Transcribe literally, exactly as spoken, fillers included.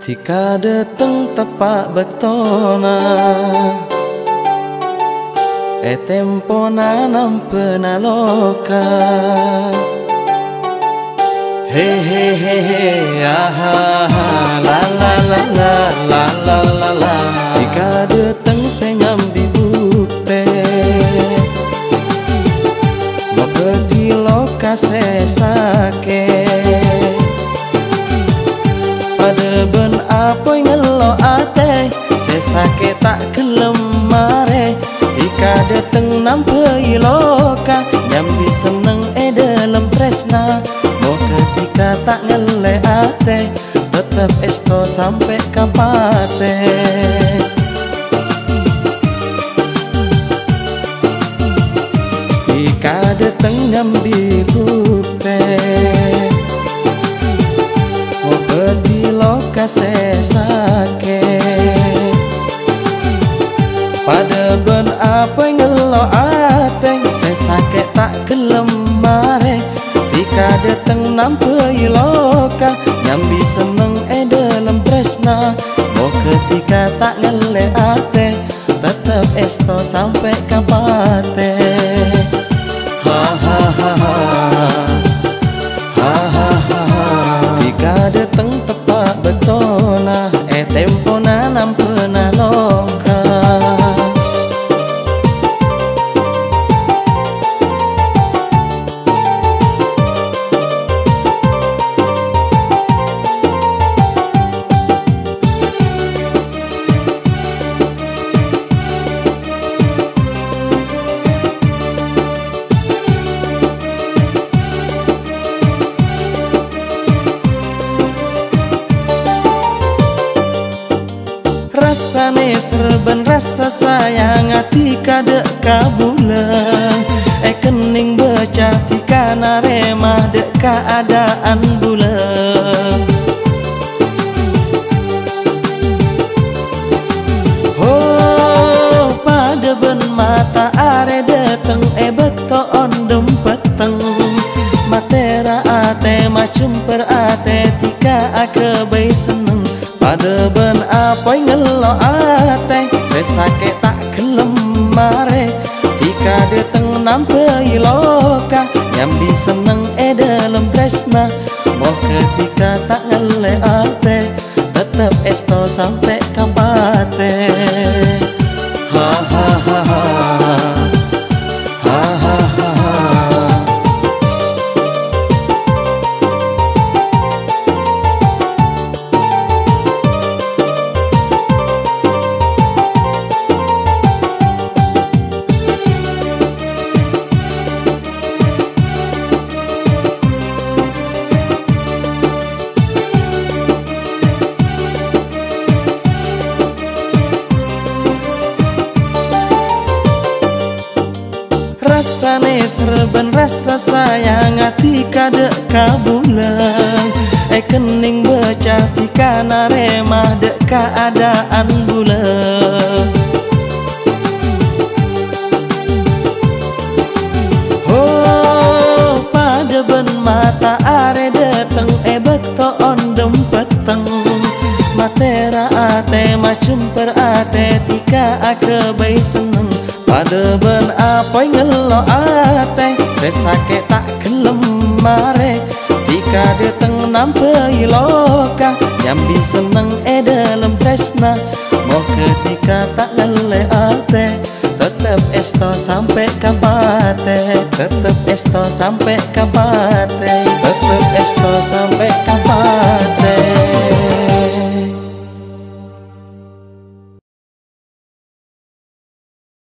Tika dateng tepak bektona E tempo nanam penaloka He he he he ah la la la la la la la la Tika dateng saya ngambi bukte Mopeti loka sesake Pada ben apa ngelo ate sesake tak gelem mare Tika dateng nampai loka nyambi seneng e dalam tresna Mo ketika tak ngele ate tetep esto sampai kapate Tika dateng nyambi bukte Mo beti loka sesake Pada ben apa ngelo ate sesake tak gelem mare Tika dateng nampai loka nyambi seneng e dalam tresna Mo ketika tak ngele ate tetep esto sampai kapate ha ha ha ha ha ha ha Tika dateng tepak betona e tempo nanam penaloka Rasane serben rasa sayang hati kadek kabulan E kening becah tika naremah dek keadaan bulan Oh pada ben mata are dateng e beto ondem peteng Matera ate macem per ate tika ake bay seneng Pada ben apa ngelo ate sesake tak gelem mare Tika dateng nampai loka nyambi seneng e dalam tresna Mo ketika tak ngele ate tetep esto sampai kapate ha ha ha ha ha ha ha Rasane serben rasa sayang hati kadek kabulan E kening becah tika naremah dek keadaan bulan Oh pada ben mata are dateng e bekto ondem peteng Matera ate macem per ate tika ake bay seneng Pada ben apa ngelo ate sesake tak gelem mare Tika dateng nampai loka nyambi seneng e dalam tresna Mo ketika tak ngele ate tetep esto sampai kapate Tetep esto sampai kapate Tetep esto sampai kapate